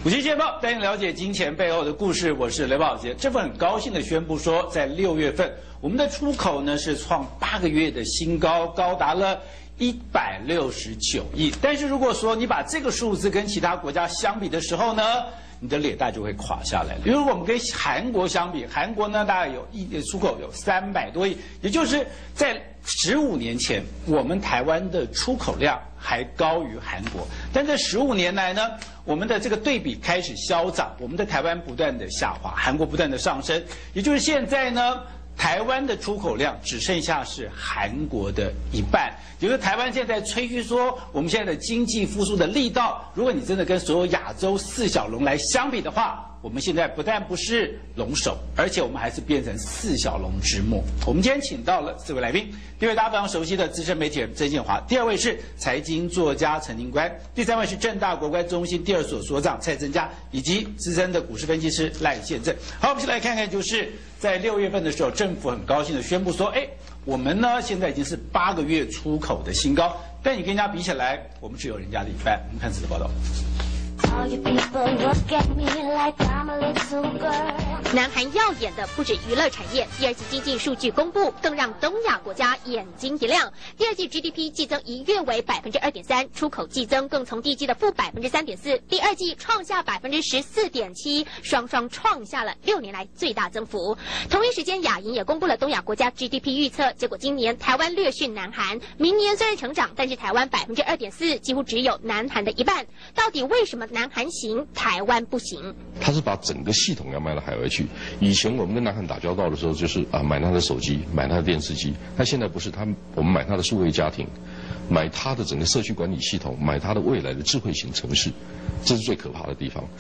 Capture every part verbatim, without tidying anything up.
五七见报带您了解金钱背后的故事，我是雷宝杰。这份很高兴的宣布说，在六月份，我们的出口呢是创八个月的新高，高达了一百六十九亿。但是如果说你把这个数字跟其他国家相比的时候呢，你的脸蛋就会垮下来了。如果我们跟韩国相比，韩国呢大概有一出口有三百多亿，也就是在十五年前，我们台湾的出口量还高于韩国。但这十五年来呢，我们的这个对比开始消长，我们的台湾不断的下滑，韩国不断的上升，也就是现在呢，台湾的出口量只剩下是韩国的一半。也就是台湾现在吹嘘说，我们现在的经济复苏的力道，如果你真的跟所有亚洲四小龙来相比的话，我们现在不但不是龙首，而且我们还是变成四小龙之末。我们今天请到了四位来宾，第一位大家非常熟悉的资深媒体人曾建华，第二位是财经作家陈宁官，第三位是政大国关中心第二所所长蔡增佳，以及资深的股市分析师赖宪正。好，我们先来看看，就是在六月份的时候，政府很高兴的宣布说，哎，我们呢现在已经是八个月出口的新高，但你跟人家比起来，我们只有人家的一半。我们看此次报道。 南韩耀眼的不止娱乐产业，第二季经济数据公布，更让东亚国家眼睛一亮。第二季 G D P 季增一跃为百分之二点三，出口季增更从第一季的负百分之三点四，第二季创下百分之十四点七，双双创下了六年来最大增幅。同一时间，亚银也公布了东亚国家 G D P 预测，结果今年台湾略逊南韩，明年虽然成长，但是台湾百分之二点四，几乎只有南韩的一半。到底为什么南韩行，台湾不行？ 他是把整个系统要卖到海外去。以前我们跟南韩打交道的时候，就是啊买他的手机，买他的电视机。他现在不是，他我们买他的数位家庭，买他的整个社区管理系统，买他的未来的智慧型城市，这是最可怕的地方。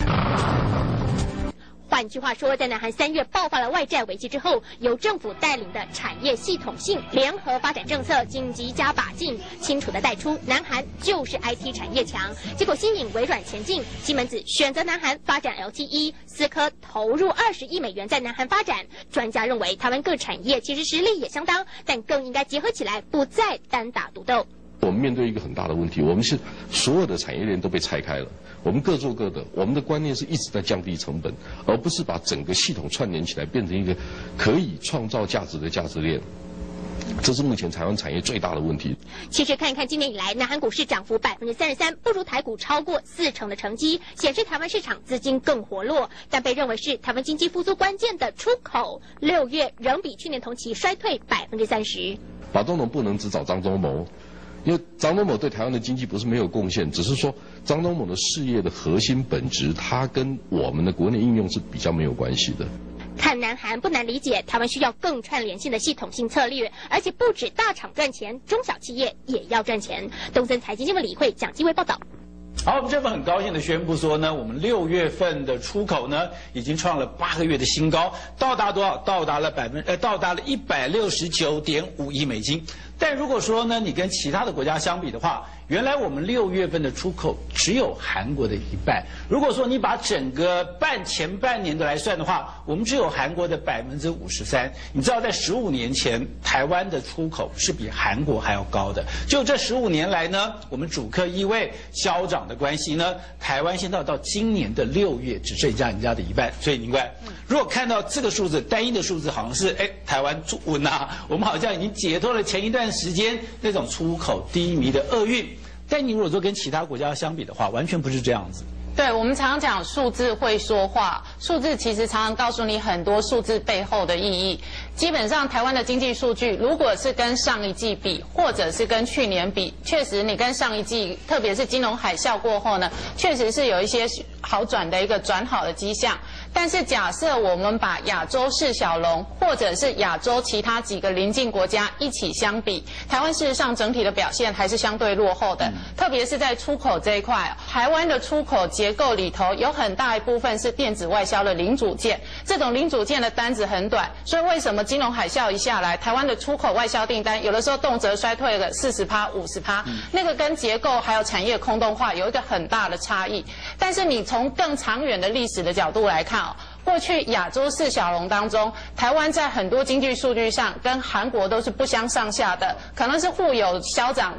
换句话说，在南韩三月爆发了外债危机之后，由政府带领的产业系统性联合发展政策紧急加把劲，清楚地带出南韩就是 I T 产业强。结果吸引微软前进，西门子选择南韩发展 L T E， 思科投入二十亿美元在南韩发展。专家认为，台湾各产业其实实力也相当，但更应该结合起来，不再单打独斗。 我们面对一个很大的问题，我们是所有的产业链都被拆开了，我们各做各的，我们的观念是一直在降低成本，而不是把整个系统串联起来，变成一个可以创造价值的价值链。这是目前台湾产业最大的问题。 其实看看今年以来，南韩股市涨幅百分之三十三，不如台股超过四成的成绩，显示台湾市场资金更活络。但被认为是台湾经济复苏关键的出口，六月仍比去年同期衰退百分之三十。 马总统不能只找张忠谋。因为张忠谋对台湾的经济不是没有贡献，只是说张忠谋的事业的核心本质，它跟我们的国内应用是比较没有关系的。 看南韩不难理解，台湾需要更串联性的系统性策略，而且不止大厂赚钱，中小企业也要赚钱。东森财经新闻理会蒋基伟报道。 好，我们这份很高兴的宣布说呢，我们六月份的出口呢，已经创了八个月的新高，到达多少？到达了百分呃，到达了一百六十九点五亿美金。但如果说呢，你跟其他的国家相比的话，原来我们六月份的出口只有韩国的一半。如果说你把整个半前半年的来算的话，我们只有韩国的百分之五十三。你知道，在十五年前，台湾的出口是比韩国还要高的。就这十五年来呢，我们主客意味消长的关系呢，台湾现在到今年的六月只剩下人家的一半。所以您看，如果看到这个数字，单一的数字好像是哎台湾住稳啊，我们好像已经解脱了前一段时间那种出口低迷的厄运。但你如果说跟其他国家相比的话，完全不是这样子。 对，我们常常讲数字会说话，数字其实常常告诉你很多数字背后的意义。基本上，台湾的经济数据，如果是跟上一季比，或者是跟去年比，确实你跟上一季，特别是金融海啸过后呢，确实是有一些好转的一个转好的迹象。但是假设我们把亚洲四小龙或者是亚洲其他几个邻近国家一起相比，台湾事实上整体的表现还是相对落后的，特别是在出口这一块，台湾的出口结构里头有很大一部分是电子外销的零组件，这种零组件的单子很短，所以为什么金融海啸一下来，台湾的出口外销订单有的时候动辄衰退了四十趴、五十趴，那个跟结构还有产业空洞化有一个很大的差异。但是你从更长远的历史的角度来看哦，过去亚洲四小龙当中，台湾在很多经济数据上跟韩国都是不相上下的，可能是互有消长的。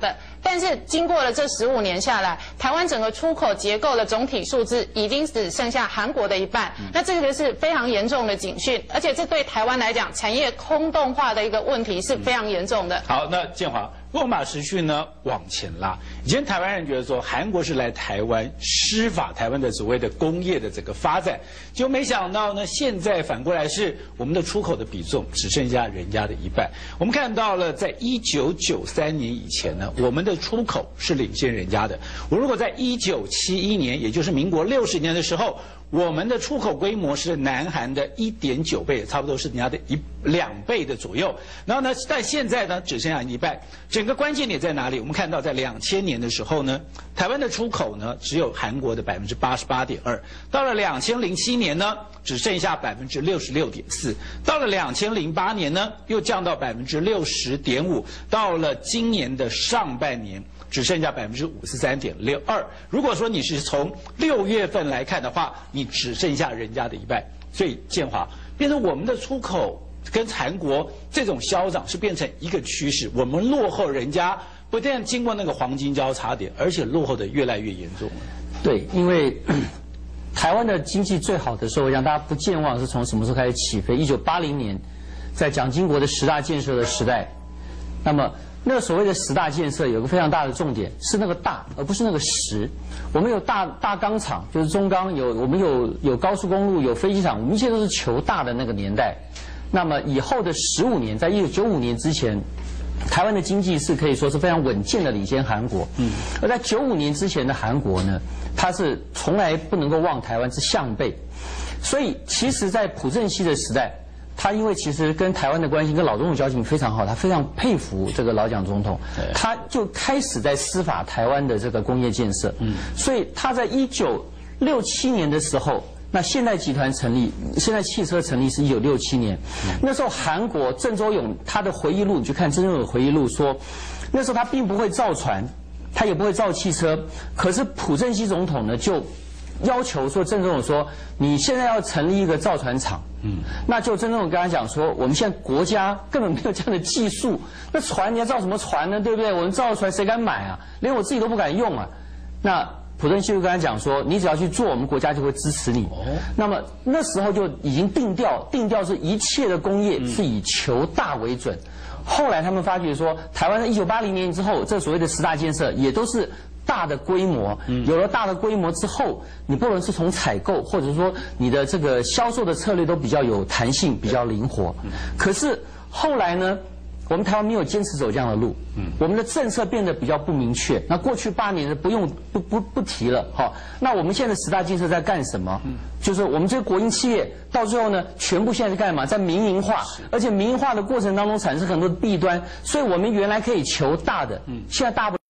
但是经过了这十五年下来，台湾整个出口结构的总体数字已经只剩下韩国的一半，那这个是非常严重的警讯，而且这对台湾来讲，产业空洞化的一个问题是非常严重的。 好，那建华，如果我们把时序呢往前拉，以前台湾人觉得说韩国是来台湾施法台湾的所谓的工业的整个发展，就没想到呢，现在反过来是我们的出口的比重只剩下人家的一半。我们看到了，在一九九三年以前呢，我们的出口是领先人家的。我如果在一九七一年，也就是民国六十年的时候，我们的出口规模是南韩的一点九倍，差不多是人家的一两倍的左右。然后呢，但现在呢，只剩下一半。整个关键点在哪里？我们看到，在两千年的时候呢，台湾的出口呢只有韩国的百分之八十八点二，到了两千零七年呢，只剩下百分之六十六点四，到了两千零八年呢，又降到百分之六十点五，到了今年的上半年，只剩下百分之五十三点六二。如果说你是从六月份来看的话，你只剩下人家的一半。所以建华变成我们的出口跟韩国这种消长是变成一个趋势，我们落后人家，不但经过那个黄金交叉点，而且落后的越来越严重了。 对，因为台湾的经济最好的时候，让大家不健忘是从什么时候开始起飞？一九八零年，在蒋经国的十大建设的时代，那么。那个所谓的十大建设有个非常大的重点，是那个大，而不是那个实。我们有大大钢厂，就是中钢，有我们有有高速公路，有飞机场，我们一切都是求大的那个年代。那么以后的十五年，在一九九五年之前，台湾的经济是可以说是非常稳健的领先韩国。嗯，而在九五年之前的韩国呢，它是从来不能够忘台湾之项背。所以其实，在朴正熙的时代。他因为其实跟台湾的关系跟老总统交情非常好，他非常佩服这个老蒋总统，他就开始在司法台湾的这个工业建设。嗯，所以他在一九六七年的时候，那现代集团成立，现代汽车成立是一九六七年，那时候韩国郑周永他的回忆录，你去看郑周永的回忆录说，那时候他并不会造船，他也不会造汽车，可是朴正熙总统呢就要求说郑周永说，你现在要成立一个造船厂。嗯，那就郑周永跟他讲说，我们现在国家根本没有这样的技术，那船你要造什么船呢？对不对？我们造出来谁敢买啊？连我自己都不敢用啊。那朴正熙就跟他讲说，你只要去做，我们国家就会支持你。哦，那么那时候就已经定调，定调是一切的工业是以求大为准。后来他们发觉说，台湾在一九八零年之后，这所谓的十大建设也都是。大的规模，有了大的规模之后，你不论是从采购，或者说你的这个销售的策略都比较有弹性，比较灵活。可是后来呢，我们台湾没有坚持走这样的路，我们的政策变得比较不明确。那过去八年的不用不不不提了，好，那我们现在十大建设在干什么？就是我们这个国营企业到最后呢，全部现在在干嘛？在民营化，而且民营化的过程当中产生很多的弊端，所以我们原来可以求大的，现在大不。